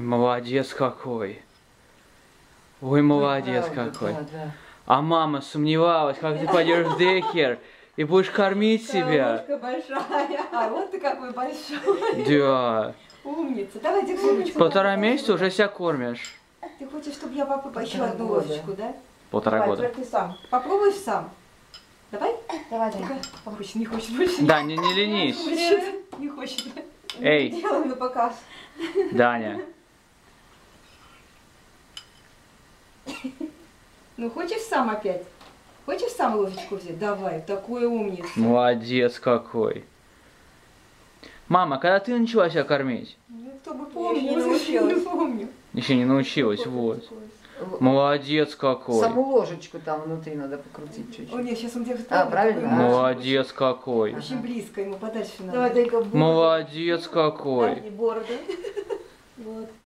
Молодец какой. Ой, молодец какой. А мама сомневалась, как ты пойдешь в дейкер и будешь кормить себя. Ложка большая. А вот ты какой большой. Да. Умница. Давай, держи ручку. 1,5 месяца уже себя кормишь. Ты хочешь, чтобы я папа еще одну ложечку, да? 1,5 Давай, года. только ты сам. Попробуешь сам? Давай? Давай, Папа не хочет больше. Да, не ленись. Не хочет. Эй. Делай на показ. Даня. Ну, хочешь сам опять? Хочешь сам ложечку взять? Давай, такой умница. Молодец какой. Мама, когда ты начала себя кормить? Ну, кто бы помнил, не научилась. не помню. Еще не научилась, вот. Молодец какой. Саму ложечку там внутри надо покрутить чуть-чуть. О, нет, сейчас он держит. А, правильно? Молодец какой. Очень близко, ему подальше надо. Давай, дай-ка бороду. Молодец какой. Дай мне бороду.